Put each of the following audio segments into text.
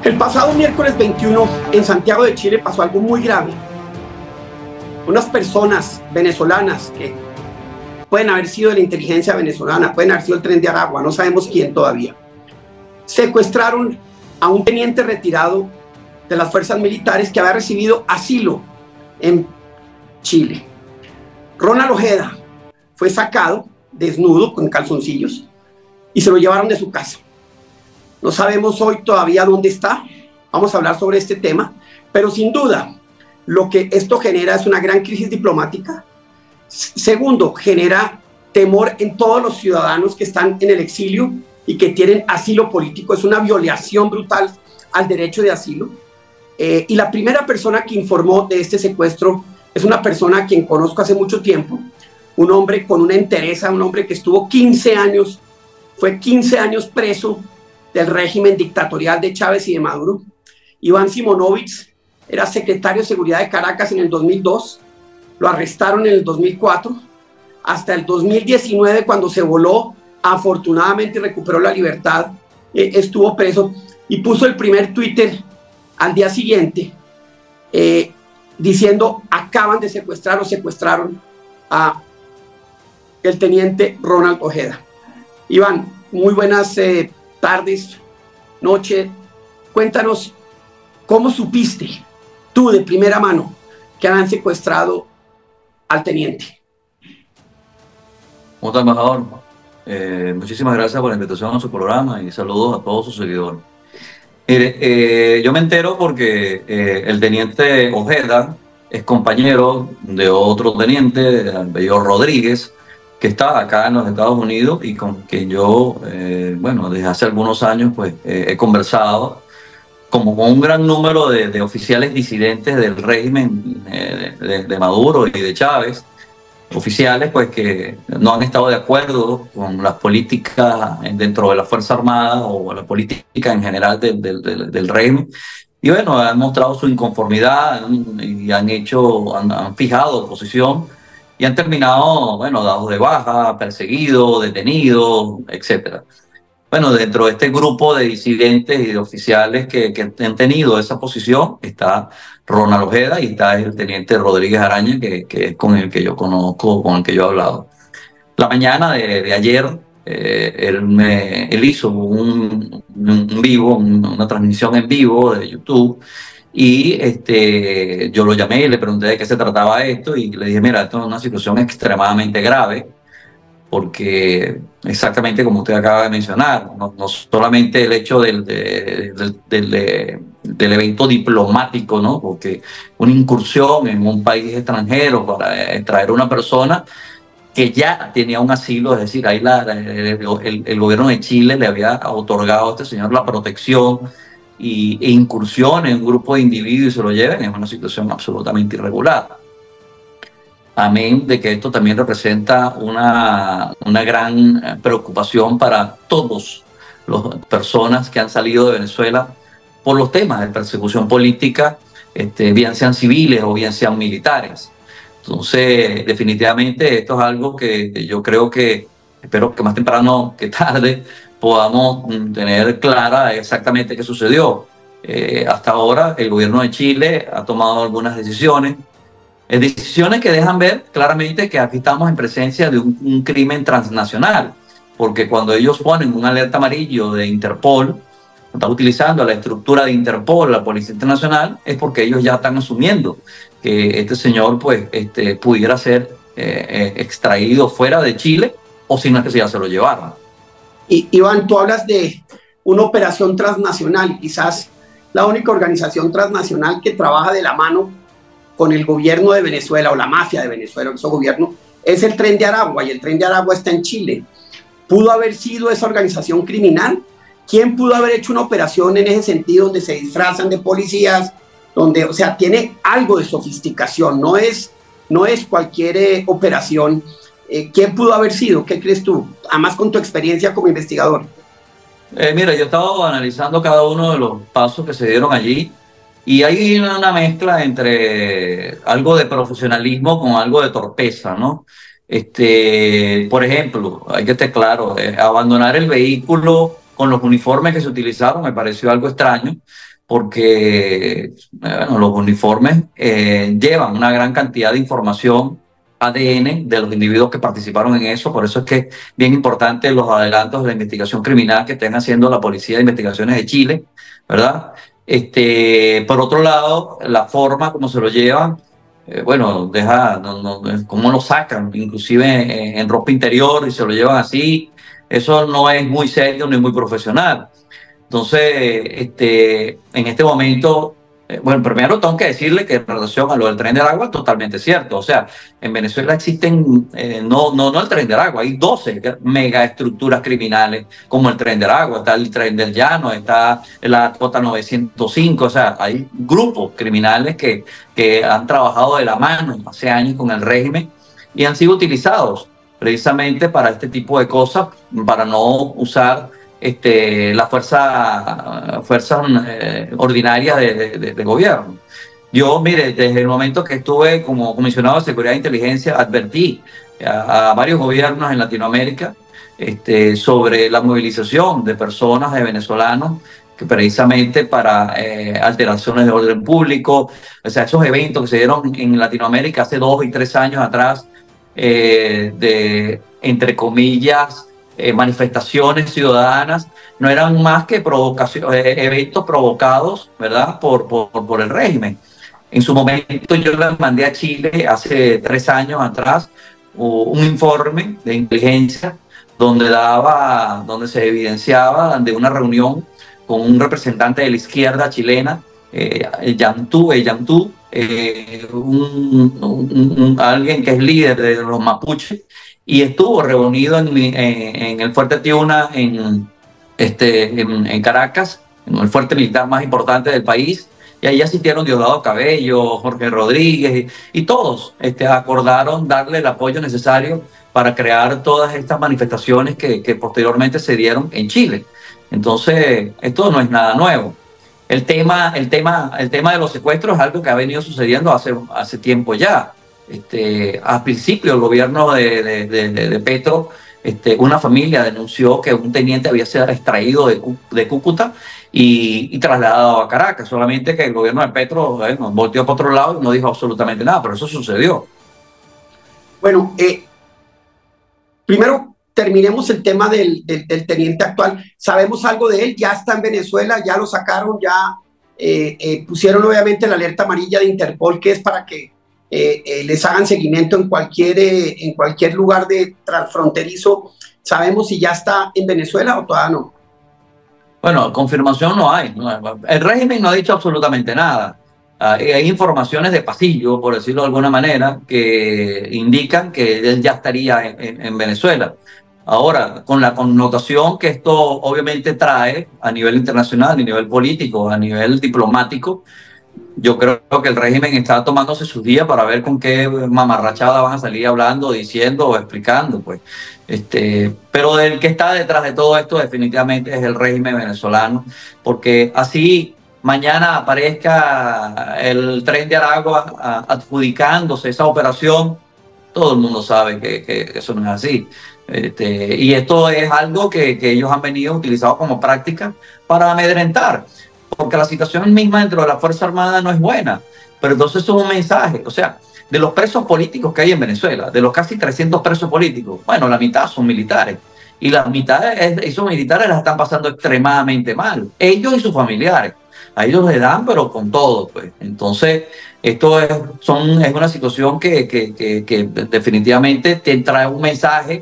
El pasado miércoles 21 en Santiago de Chile pasó algo muy grave. Unas personas venezolanas que pueden haber sido de la inteligencia venezolana, pueden haber sido el Tren de Aragua, no sabemos quién todavía, secuestraron a un teniente retirado de las fuerzas militares que había recibido asilo en Chile. Ronald Ojeda fue sacado desnudo con calzoncillos y se lo llevaron de su casa. No sabemos hoy todavía dónde está. Vamos a hablar sobre este tema, pero sin duda lo que esto genera es una gran crisis diplomática. Segundo, genera temor en todos los ciudadanos que están en el exilio y que tienen asilo político. Es una violación brutal al derecho de asilo. Y la primera persona que informó de este secuestro es una persona a quien conozco hace mucho tiempo, un hombre con una entereza, un hombre que estuvo 15 años, fue 15 años preso del régimen dictatorial de Chávez y de Maduro. Iván Simonovic era secretario de Seguridad de Caracas en el 2002, lo arrestaron en el 2004, hasta el 2019 cuando se voló, afortunadamente recuperó la libertad, estuvo preso y puso el primer Twitter al día siguiente diciendo: acaban de secuestrar o secuestraron a el teniente Ronald Ojeda. Iván, muy buenas tardes, noche. Cuéntanos, ¿cómo supiste tú de primera mano que han secuestrado al teniente? ¿Cómo está, embajador? Muchísimas gracias por la invitación a su programa y saludos a todos sus seguidores. Mire, yo me entero porque el teniente Ojeda es compañero de otro teniente, Bello Rodríguez, que está acá en los Estados Unidos y con quien yo, bueno, desde hace algunos años pues he conversado como con un gran número de oficiales disidentes del régimen de Maduro y de Chávez, oficiales pues que no han estado de acuerdo con las políticas dentro de la Fuerza Armada o la política en general del régimen. Y bueno, han mostrado su inconformidad y han fijado posición y han terminado, bueno, dados de baja, perseguidos, detenidos, etcétera. Bueno, dentro de este grupo de disidentes y de oficiales que han tenido esa posición está Ronald Ojeda y está el teniente Rodríguez Araña, que es con el que yo conozco, con el que yo he hablado. La mañana de ayer, él hizo un vivo, una transmisión en vivo de YouTube, y yo lo llamé y le pregunté de qué se trataba esto y le dije: mira, esto es una situación extremadamente grave, porque exactamente como usted acaba de mencionar, no solamente el hecho del evento diplomático, ¿no? Porque una incursión en un país extranjero para extraer a una persona que ya tenía un asilo, es decir, ahí el gobierno de Chile le había otorgado a este señor la protección e incursión en un grupo de individuos y se lo lleven, es una situación absolutamente irregular. Amén de que esto también representa una gran preocupación para todas las personas que han salido de Venezuela por los temas de persecución política, bien sean civiles o bien sean militares. Entonces, definitivamente esto es algo que yo creo que, espero que más temprano que tarde, podamos tener clara exactamente qué sucedió. Hasta ahora el gobierno de Chile ha tomado algunas decisiones que dejan ver claramente que aquí estamos en presencia de un crimen transnacional, porque cuando ellos ponen un alerta amarillo de Interpol, están utilizando la estructura de Interpol, la Policía Internacional, es porque ellos ya están asumiendo que este señor pues, pudiera ser extraído fuera de Chile, o si no es que ya se lo llevaron. Iván, tú hablas de una operación transnacional, quizás la única organización transnacional que trabaja de la mano con el gobierno de Venezuela o la mafia de Venezuela, ese gobierno, es el Tren de Aragua, y el Tren de Aragua está en Chile. ¿Pudo haber sido esa organización criminal? ¿Quién pudo haber hecho una operación en ese sentido donde se disfrazan de policías, donde, o sea, tiene algo de sofisticación, no es cualquier operación? ¿Quién pudo haber sido? ¿Qué crees tú? Además, con tu experiencia como investigador. Mira, yo he estado analizando cada uno de los pasos que se dieron allí, y hay una mezcla entre algo de profesionalismo con algo de torpeza, ¿no? Por ejemplo, hay que estar claro, abandonar el vehículo con los uniformes que se utilizaron me pareció algo extraño, porque bueno, los uniformes llevan una gran cantidad de información, ADN de los individuos que participaron en eso. Por eso es que es bien importante los adelantos de la investigación criminal que estén haciendo la Policía de Investigaciones de Chile, ¿verdad? Por otro lado, la forma como se lo llevan, bueno, cómo lo sacan, inclusive en ropa interior y se lo llevan así, eso no es muy serio ni muy profesional. Entonces, en este momento, bueno, primero tengo que decirle que en relación a lo del Tren de Aragua, totalmente cierto. O sea, en Venezuela existen, no el Tren de Aragua, hay 12 megaestructuras criminales como el Tren de Aragua, está el Tren del Llano, está la Cota 905, o sea, hay grupos criminales que han trabajado de la mano hace años con el régimen y han sido utilizados precisamente para este tipo de cosas, para no usar las fuerzas ordinarias de gobierno. Yo, mire, desde el momento que estuve como comisionado de Seguridad e Inteligencia, advertí a varios gobiernos en Latinoamérica sobre la movilización de personas, de venezolanos, que precisamente para alteraciones de orden público, o sea, esos eventos que se dieron en Latinoamérica hace 2 y 3 años atrás, de, entre comillas, manifestaciones ciudadanas, no eran más que eventos provocados, ¿verdad?, por el régimen. En su momento yo le mandé a Chile hace 3 años atrás un informe de inteligencia donde se evidenciaba de una reunión con un representante de la izquierda chilena, Yantú, alguien que es líder de los mapuches, y estuvo reunido en el Fuerte Tiuna en Caracas, en el fuerte militar más importante del país, y ahí asistieron Diosdado Cabello, Jorge Rodríguez, y todos acordaron darle el apoyo necesario para crear todas estas manifestaciones que posteriormente se dieron en Chile. Entonces, esto no es nada nuevo. El tema de los secuestros es algo que ha venido sucediendo hace tiempo ya. Al principio el gobierno de Petro, una familia denunció que un teniente había sido extraído de Cúcuta y trasladado a Caracas, solamente que el gobierno de Petro volteó para otro lado y no dijo absolutamente nada, pero eso sucedió. Bueno, primero terminemos el tema del teniente actual. ¿Sabemos algo de él? ¿Ya está en Venezuela? ¿Ya lo sacaron? ¿Ya pusieron obviamente la alerta amarilla de Interpol, que es para que les hagan seguimiento en cualquier lugar transfronterizo? ¿Sabemos si ya está en Venezuela o todavía no? Bueno, confirmación no hay. El régimen no ha dicho absolutamente nada. Hay informaciones de pasillo, por decirlo de alguna manera, que indican que él ya estaría en Venezuela. Ahora, con la connotación que esto obviamente trae a nivel internacional, a nivel político, a nivel diplomático, yo creo que el régimen está tomándose sus días para ver con qué mamarrachada van a salir hablando, diciendo o explicando, pues. Pero el que está detrás de todo esto definitivamente es el régimen venezolano, porque así mañana aparezca el Tren de Aragua adjudicándose esa operación, todo el mundo sabe que eso no es así. Y esto es algo que ellos han venido utilizando como práctica para amedrentar, porque la situación misma dentro de la Fuerza Armada no es buena. Pero entonces es un mensaje, o sea, de los presos políticos que hay en Venezuela, de los casi 300 presos políticos, bueno, la mitad son militares. Y la mitad de esos militares las están pasando extremadamente mal, ellos y sus familiares. A ellos les dan, pero con todo, pues. Entonces, esto es una situación que definitivamente te trae un mensaje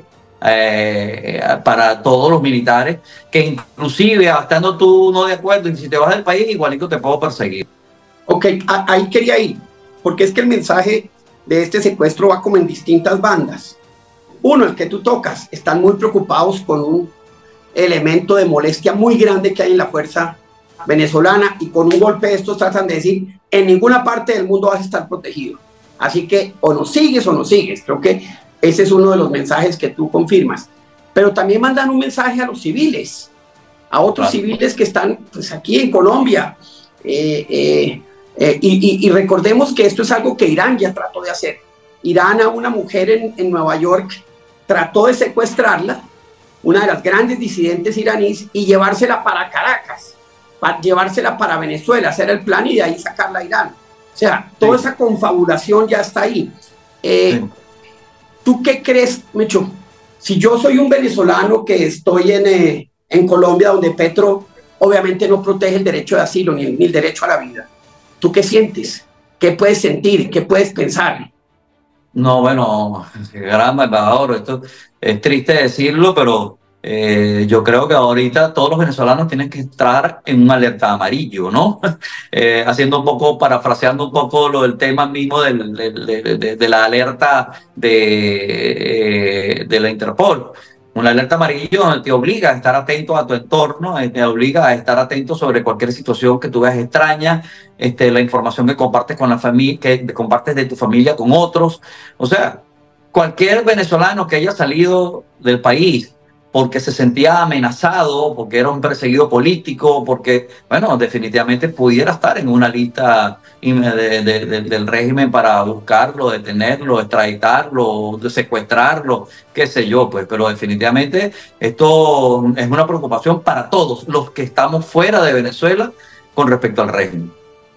para todos los militares, que inclusive estando tú no de acuerdo, y si te vas del país, igualito te puedo perseguir. Ok, ahí quería ir, porque es que el mensaje de este secuestro va como en distintas bandas. Uno, el que tú tocas, están muy preocupados con un elemento de molestia muy grande que hay en la fuerza venezolana, y con un golpe de estos tratan de decir: en ninguna parte del mundo vas a estar protegido, así que o nos sigues o nos sigues. Creo que ese es uno de los mensajes que tú confirmas. Pero también mandan un mensaje a los civiles, a otros civiles que están pues, aquí en Colombia. Y recordemos que esto es algo que Irán ya trató de hacer. Irán, a una mujer en Nueva York, trató de secuestrarla, una de las grandes disidentes iraníes, y llevársela para Caracas para llevársela para Venezuela, hacer el plan y de ahí sacarla a Irán. O sea, toda esa confabulación ya está ahí. ¿Tú qué crees, Mecho? Si yo soy un venezolano que estoy en Colombia, donde Petro obviamente no protege el derecho de asilo ni el derecho a la vida, ¿tú qué sientes? ¿Qué puedes sentir? ¿Qué puedes pensar? No, bueno, gran embajador, esto es triste decirlo, pero yo creo que ahorita todos los venezolanos tienen que estar en un alerta amarillo, ¿no? Haciendo un poco, parafraseando un poco lo del tema mismo de la alerta de la Interpol. Una alerta amarillo donde te obliga a estar atento a tu entorno, te obliga a estar atento sobre cualquier situación que tú veas extraña, la información que compartes con la familia, que compartes de tu familia con otros. O sea, cualquier venezolano que haya salido del país porque se sentía amenazado, porque era un perseguido político, porque, bueno, definitivamente pudiera estar en una lista del régimen para buscarlo, detenerlo, extraditarlo, secuestrarlo, qué sé yo, pues. Pero definitivamente esto es una preocupación para todos los que estamos fuera de Venezuela con respecto al régimen.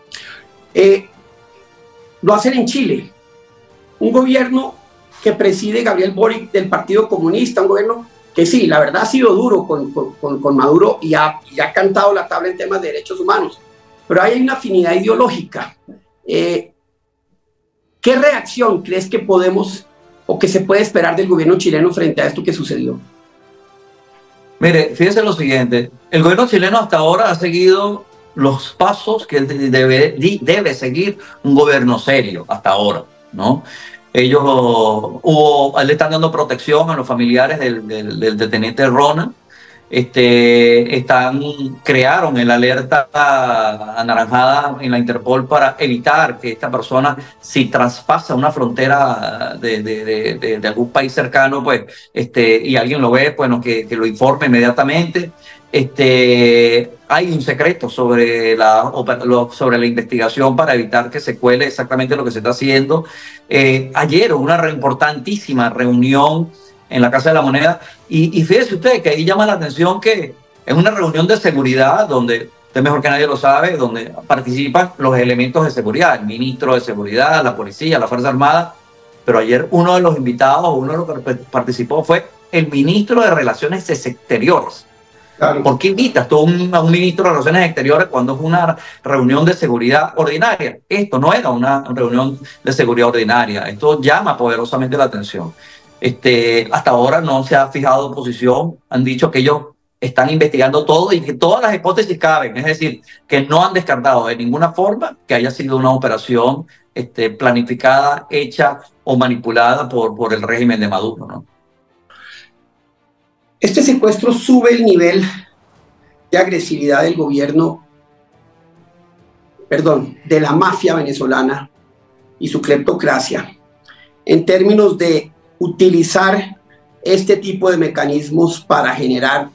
Lo hacen en Chile, un gobierno que preside Gabriel Boric del Partido Comunista, un gobierno que sí, la verdad ha sido duro con Maduro y ha cantado la tabla en temas de derechos humanos, pero hay una afinidad ideológica. ¿Qué reacción crees que podemos o que se puede esperar del gobierno chileno frente a esto que sucedió? Mire, fíjense lo siguiente, el gobierno chileno hasta ahora ha seguido los pasos que debe seguir un gobierno serio hasta ahora, ¿no? Ellos le están dando protección a los familiares del teniente Rona. Crearon el alerta anaranjada en la Interpol para evitar que esta persona, si traspasa una frontera de algún país cercano, pues, y alguien lo ve, bueno, que lo informe inmediatamente. Hay un secreto sobre la investigación para evitar que se cuele exactamente lo que se está haciendo. Ayer hubo una importantísima reunión en la Casa de la Moneda y fíjese usted que ahí llama la atención que es una reunión de seguridad donde, usted mejor que nadie lo sabe, donde participan los elementos de seguridad, el ministro de Seguridad, la policía, la Fuerza Armada, pero ayer uno de los invitados, uno de los que participó fue el ministro de Relaciones Exteriores. Claro. ¿Por qué invitas tú a un ministro de Relaciones Exteriores cuando es una reunión de seguridad ordinaria? Esto no era una reunión de seguridad ordinaria. Esto llama poderosamente la atención. Hasta ahora no se ha fijado posición. Han dicho que ellos están investigando todo y que todas las hipótesis caben. Es decir, que no han descartado de ninguna forma que haya sido una operación planificada, hecha o manipulada por el régimen de Maduro, ¿no? Este secuestro sube el nivel de agresividad del gobierno, de la mafia venezolana y su cleptocracia, en términos de utilizar este tipo de mecanismos para generar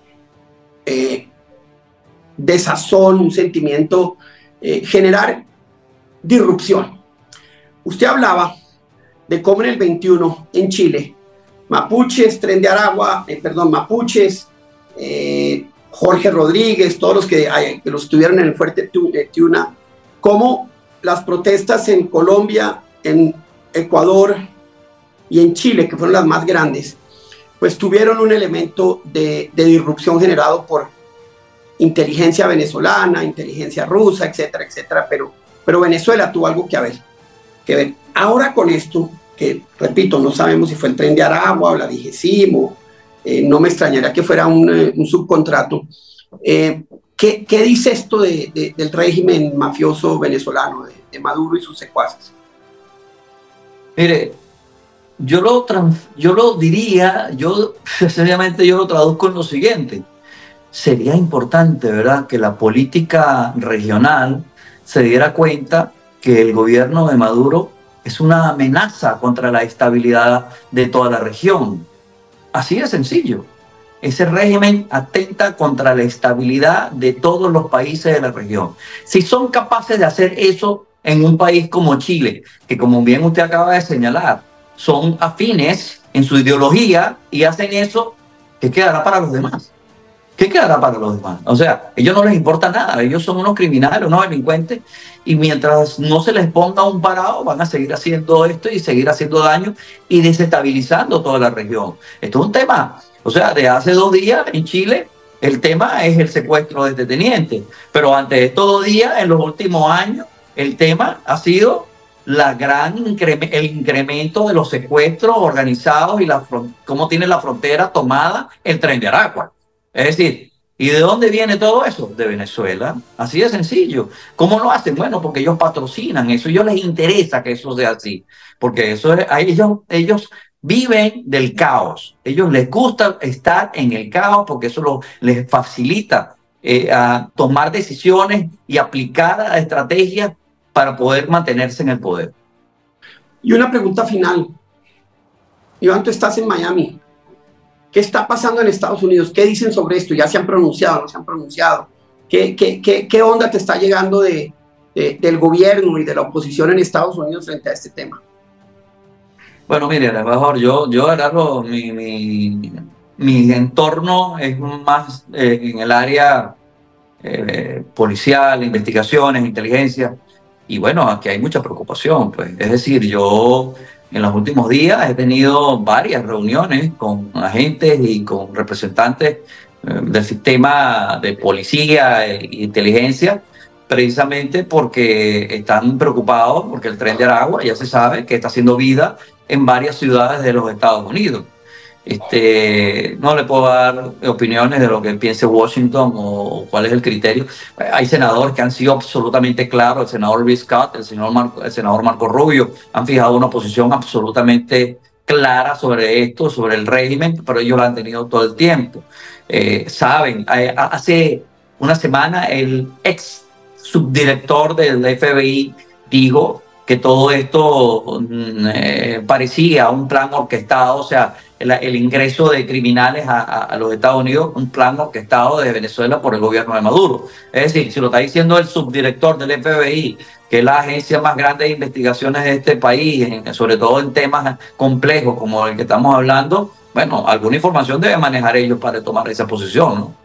desazón, un sentimiento, generar disrupción. Usted hablaba de cómo en el 21 en Chile, mapuches, Tren de Aragua, mapuches, Jorge Rodríguez, todos los que los estuvieron en el Fuerte Tiuna, como las protestas en Colombia, en Ecuador y en Chile, que fueron las más grandes, pues tuvieron un elemento de disrupción generado por inteligencia venezolana, inteligencia rusa, etcétera, etcétera, pero Venezuela tuvo algo que ver. Ahora con esto, que repito, no sabemos si fue el Tren de Aragua o la Digésimo, no me extrañaría que fuera un subcontrato. ¿Qué dice esto del régimen mafioso venezolano, de Maduro y sus secuaces? Mire, yo lo diría, sencillamente yo lo traduzco en lo siguiente. Sería importante, ¿verdad?, que la política regional se diera cuenta que el gobierno de Maduro es una amenaza contra la estabilidad de toda la región. Así de sencillo. Ese régimen atenta contra la estabilidad de todos los países de la región. Si son capaces de hacer eso en un país como Chile, que como bien usted acaba de señalar, son afines en su ideología y hacen eso, ¿qué quedará para los demás? ¿Qué quedará para los demás? O sea, a ellos no les importa nada, ellos son unos criminales, unos delincuentes, y mientras no se les ponga un parado, van a seguir haciendo esto y seguir haciendo daño y desestabilizando toda la región. Esto es un tema, o sea, de hace 2 días en Chile, el tema es el secuestro de este teniente, pero antes de estos 2 días, en los últimos años, el tema ha sido el incremento de los secuestros organizados y cómo tiene la frontera tomada el Tren de Aragua. Es decir, ¿y de dónde viene todo eso? De Venezuela. Así de sencillo. ¿Cómo lo hacen? Bueno, porque ellos patrocinan eso, a ellos les interesa que eso sea así, porque eso es, ellos viven del caos, ellos les gusta estar en el caos porque eso les facilita a tomar decisiones y aplicar estrategias para poder mantenerse en el poder. Y una pregunta final. Iván, tú estás en Miami. ¿Qué está pasando en Estados Unidos? ¿Qué dicen sobre esto? ¿Ya se han pronunciado? ¿No se han pronunciado? ¿Qué onda te está llegando del gobierno y de la oposición en Estados Unidos frente a este tema? Bueno, mire, a lo mejor yo agarro mi entorno es más en el área policial, investigaciones, inteligencia, y bueno, aquí hay mucha preocupación, pues. Es decir, yo en los últimos días he tenido varias reuniones con agentes y con representantes del sistema de policía e inteligencia, precisamente porque están preocupados porque el Tren de Aragua ya se sabe que está haciendo vida en varias ciudades de los Estados Unidos. No le puedo dar opiniones de lo que piense Washington o cuál es el criterio. Hay senadores que han sido absolutamente claros, el senador Rick Scott, el senador Marco Rubio, han fijado una posición absolutamente clara sobre esto, sobre el régimen, pero ellos la han tenido todo el tiempo. Saben, hace una semana el ex subdirector del FBI dijo que todo esto parecía un plan orquestado, o sea, el ingreso de criminales a los Estados Unidos, un plan orquestado de Venezuela por el gobierno de Maduro. Es decir, si lo está diciendo el subdirector del FBI, que es la agencia más grande de investigaciones de este país, sobre todo en temas complejos como el que estamos hablando, bueno, alguna información debe manejar ellos para tomar esa posición, ¿no?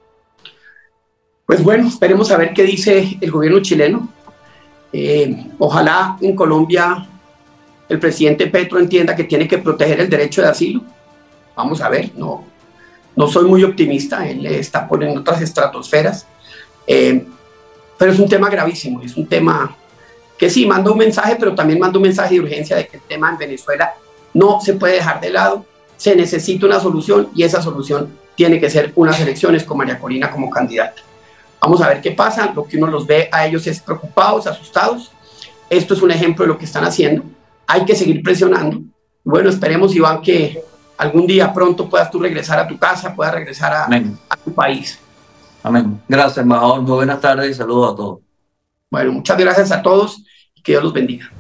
Pues bueno, esperemos a ver qué dice el gobierno chileno. Ojalá en Colombia el presidente Petro entienda que tiene que proteger el derecho de asilo. Vamos a ver, no soy muy optimista, él está poniendo otras estratosferas, pero es un tema gravísimo, es un tema que sí, manda un mensaje, pero también manda un mensaje de urgencia de que el tema en Venezuela no se puede dejar de lado, se necesita una solución y esa solución tiene que ser unas elecciones con María Corina como candidata. Vamos a ver qué pasa, lo que uno los ve a ellos es preocupados, asustados. Esto es un ejemplo de lo que están haciendo. Hay que seguir presionando. Bueno, esperemos, Iván, que algún día pronto puedas tú regresar a tu casa, puedas regresar a tu país. Amén. Gracias, embajador. Muy buenas tardes y saludos a todos. Bueno, muchas gracias a todos y que Dios los bendiga.